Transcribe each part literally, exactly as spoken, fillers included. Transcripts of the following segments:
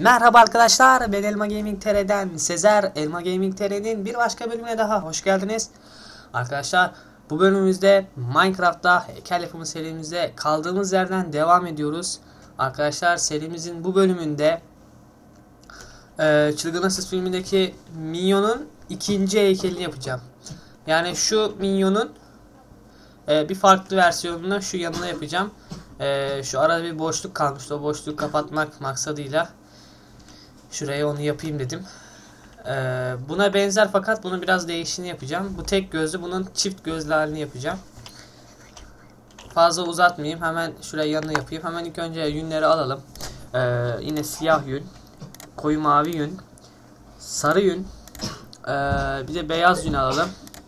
Merhaba arkadaşlar, ben Elma Gaming T R'den Sezer. Elma Gaming T R'nin bir başka bölümüne daha hoş geldiniz. Arkadaşlar, bu bölümümüzde Minecraft'ta heykel yapımı serimizde kaldığımız yerden devam ediyoruz. Arkadaşlar, serimizin bu bölümünde e, Çılgın Asız filmindeki Minyon'un ikinci heykelini yapacağım. Yani şu Minyon'un e, bir farklı versiyonunu şu yanına yapacağım. E, şu arada bir boşluk kalmıştı, o boşluğu kapatmak maksadıyla şuraya onu yapayım dedim. Ee, buna benzer fakat bunun biraz değişini yapacağım. Bu tek gözlü, bunun çift gözlü halini yapacağım. Fazla uzatmayayım. Hemen şuraya yanına yapayım. Hemen ilk önce yünleri alalım. Ee, yine siyah yün, koyu mavi yün, sarı yün, ee, bir de beyaz yün alalım.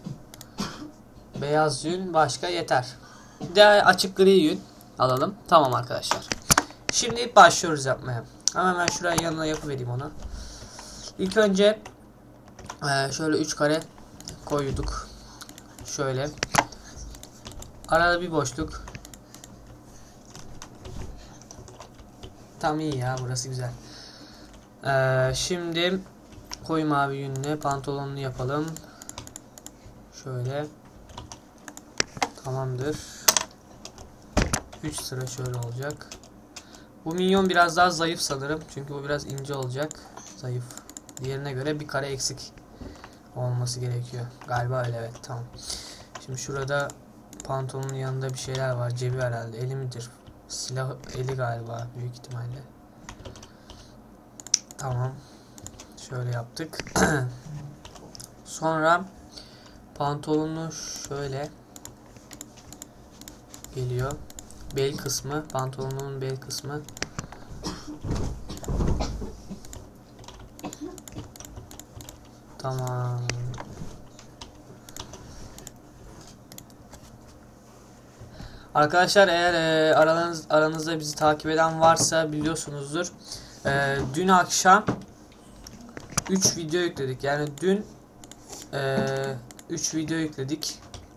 Beyaz yün başka yeter. Bir de açık gri yün alalım. Tamam arkadaşlar. Şimdi başlıyoruz yapmaya. Hemen ben şuraya yanına yapıvereyim ona. İlk önce e, şöyle üç kare koyduk. Şöyle. Arada bir boşluk. Tam iyi ya, burası güzel. E, şimdi koyu mavi yünle pantolonunu yapalım. Şöyle. Tamamdır. üç sıra şöyle olacak. Bu minyon biraz daha zayıf sanırım. Çünkü bu biraz ince olacak. Zayıf. Diğerine göre bir kare eksik olması gerekiyor. Galiba öyle, evet, tamam. Şimdi şurada pantolonun yanında bir şeyler var. Cebi herhalde. Eli midir? Silah eli galiba. Büyük ihtimalle. Tamam. Şöyle yaptık. Sonra pantolonu şöyle geliyor. Bel kısmı. Pantolonun bel kısmı. Tamam. Arkadaşlar, eğer e, aranız, aranızda bizi takip eden varsa biliyorsunuzdur. E, dün akşam üç video yükledik. Yani dün üç video yükledik.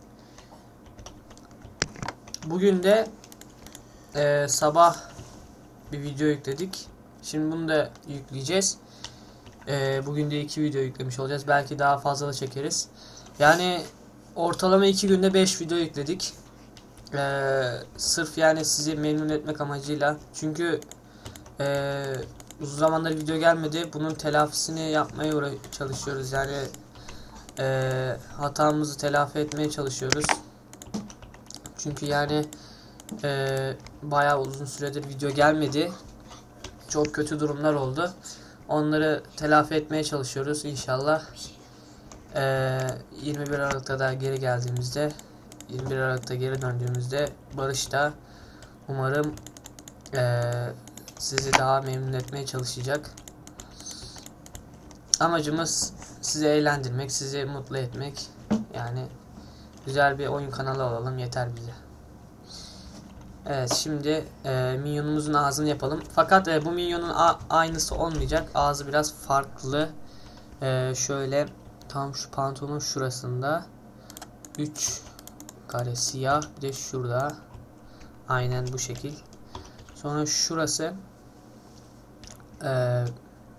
Bugün de e, sabah bir video yükledik. Şimdi bunu da yükleyeceğiz. E, bugün de iki video yüklemiş olacağız. Belki daha fazla da çekeriz. Yani ortalama iki günde beş video yükledik. Ee, sırf yani sizi memnun etmek amacıyla. Çünkü e, uzun zamandır video gelmedi. Bunun telafisini yapmaya çalışıyoruz. Yani e, hatamızı telafi etmeye çalışıyoruz. Çünkü yani e, bayağı uzun süredir video gelmedi. Çok kötü durumlar oldu. Onları telafi etmeye çalışıyoruz inşallah. E, yirmi bir Aralık'ta da geri geldiğimizde, yirmi bir Aralık'ta geri döndüğümüzde Barış da umarım e, sizi daha memnun etmeye çalışacak. Amacımız sizi eğlendirmek, sizi mutlu etmek. Yani güzel bir oyun kanalı olalım, yeter bize. Evet, şimdi e, minyonumuzun ağzını yapalım. Fakat e, bu minyonun aynısı olmayacak. Ağzı biraz farklı. E, şöyle tam şu pantolonun şurasında üç kare siyah, bir de şurada aynen bu şekil. Sonra şurası e,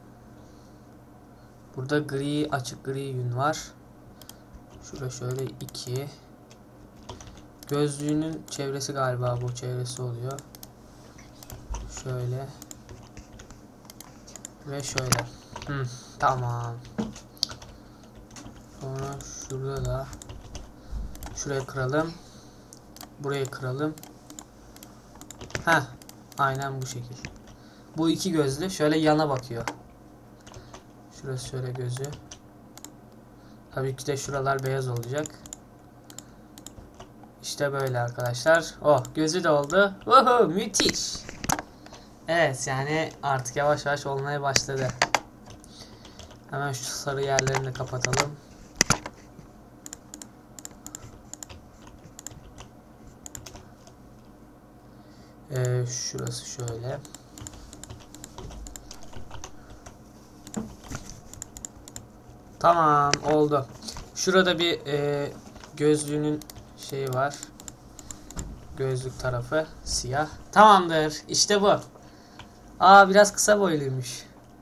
burada gri, açık gri yün var. Şurada şöyle iki. Gözlüğünün çevresi galiba bu çevresi oluyor. Şöyle ve şöyle. Hı, tamam. Sonra şurada da şuraya kıralım. Buraya kıralım. Heh, aynen bu şekil. Bu iki gözlü şöyle yana bakıyor. Şurası şöyle gözü. Tabii ki de şuralar beyaz olacak. İşte böyle arkadaşlar. Oh, gözü de oldu. Oho, müthiş. Evet, yani artık yavaş yavaş olmaya başladı. Hemen şu sarı yerlerini kapatalım. Ee, şurası şöyle. Tamam, oldu. Şurada bir e, gözlüğünün şeyi var. Gözlük tarafı siyah. Tamamdır. İşte bu. Aa, biraz kısa boyluymuş.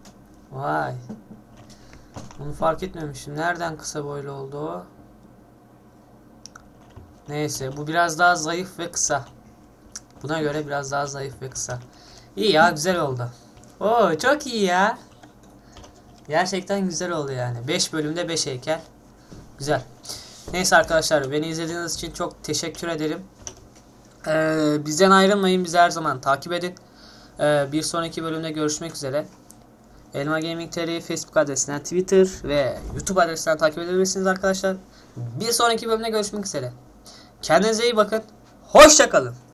Vay. Bunu fark etmemiştim. Nereden kısa boylu oldu o? Neyse, bu biraz daha zayıf ve kısa. Buna göre biraz daha zayıf ve kısa. İyi ya, güzel oldu. Oo, çok iyi ya. Gerçekten güzel oldu yani. beş bölümde beş heykel. Güzel. Neyse arkadaşlar, beni izlediğiniz için çok teşekkür ederim. Ee, bizden ayrılmayın. Bizi her zaman takip edin. Ee, bir sonraki bölümde görüşmek üzere. Elma Gaming T R Facebook adresinden, Twitter ve YouTube adresinden takip edebilirsiniz arkadaşlar. Bir sonraki bölümde görüşmek üzere. Kendinize iyi bakın. Hoşça kalın.